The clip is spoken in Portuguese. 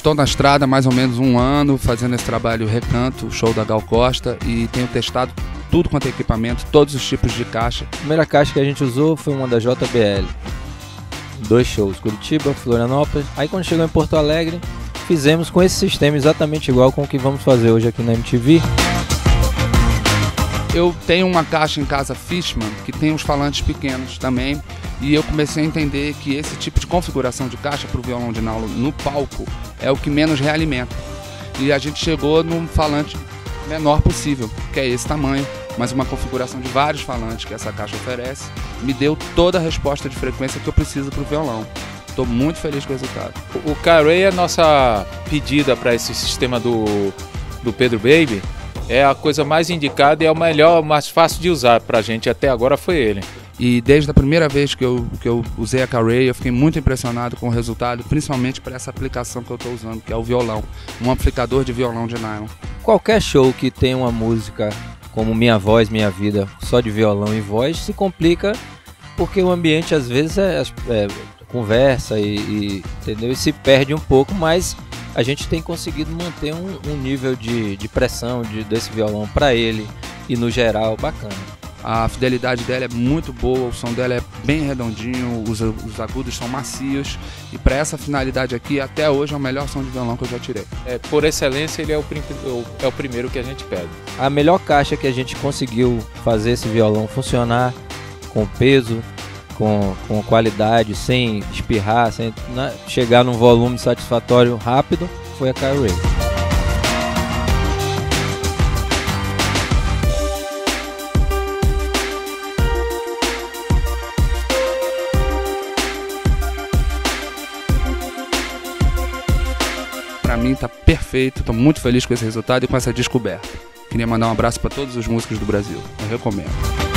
estou na estrada há mais ou menos 1 ano, fazendo esse trabalho Recanto, show da Gal Costa, e tenho testado tudo quanto é equipamento, todos os tipos de caixa. A primeira caixa que a gente usou foi uma da JBL. 2 shows, Curitiba, Florianópolis. Aí quando chegou em Porto Alegre, fizemos com esse sistema exatamente igual com o que vamos fazer hoje aqui na MTV. Eu tenho uma caixa em casa Fishman que tem uns falantes pequenos também, e eu comecei a entender que esse tipo de configuração de caixa para o violão de nylon no palco é o que menos realimenta. E a gente chegou num falante menor possível, que é esse tamanho, mas uma configuração de vários falantes que essa caixa oferece me deu toda a resposta de frequência que eu preciso para o violão. Estou muito feliz com o resultado. O K-Ray é a nossa pedida para esse sistema do Pedro Baby. É a coisa mais indicada e é o melhor, mais fácil de usar pra gente até agora foi ele. E desde a primeira vez que eu usei a K-Ray, eu fiquei muito impressionado com o resultado, principalmente para essa aplicação que eu estou usando, que é o violão, um amplificador de violão de nylon. Qualquer show que tenha uma música como Minha Voz, Minha Vida, só de violão e voz, se complica porque o ambiente às vezes é conversa entendeu? E se perde um pouco, mas a gente tem conseguido manter um nível de pressão desse violão para ele e no geral bacana. A fidelidade dela é muito boa, o som dela é bem redondinho, os agudos são macios, e para essa finalidade aqui, até hoje é o melhor som de violão que eu já tirei. Por excelência, ele é o primeiro que a gente pede. A melhor caixa que a gente conseguiu fazer esse violão funcionar com peso, com qualidade, sem espirrar, sem chegar num volume satisfatório rápido, foi a K-Ray. Para mim tá perfeito, estou muito feliz com esse resultado e com essa descoberta. Queria mandar um abraço para todos os músicos do Brasil, eu recomendo.